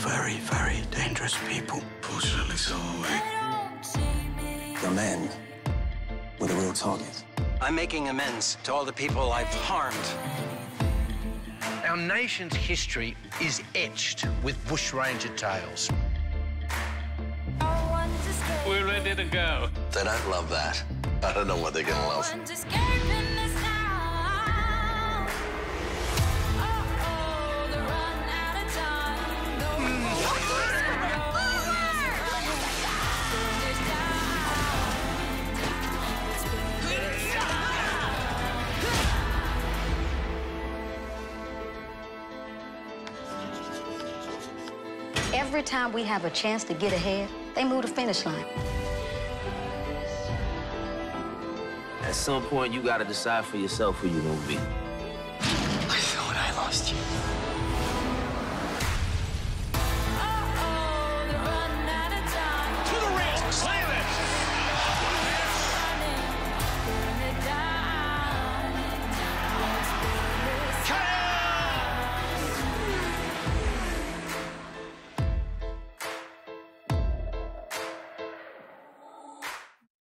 very, very dangerous people. Fortunately, so are we. The men were the real targets. I'm making amends to all the people I've harmed. Our nation's history is etched with bushranger tales. We're ready to go. They don't love that. I don't know what they're gonna love. Every time we have a chance to get ahead, they move the finish line. At some point, you gotta decide for yourself who you're gonna be.